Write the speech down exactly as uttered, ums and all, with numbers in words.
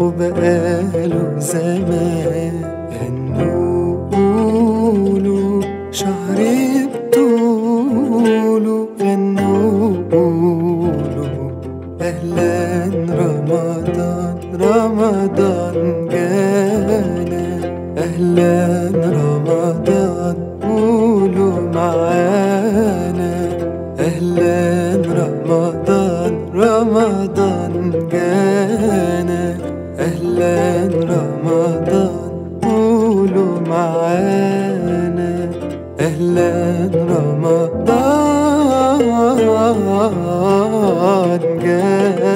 وبقاله زمان. غنوله شهر بطوله، غنوله أهلا رمضان، رمضان جانا. أهلا رمضان قولوا معانا. أهلا رمضان، رمضان جانا. أهلا رمضان قولوا معانا. أهلا رمضان جانا.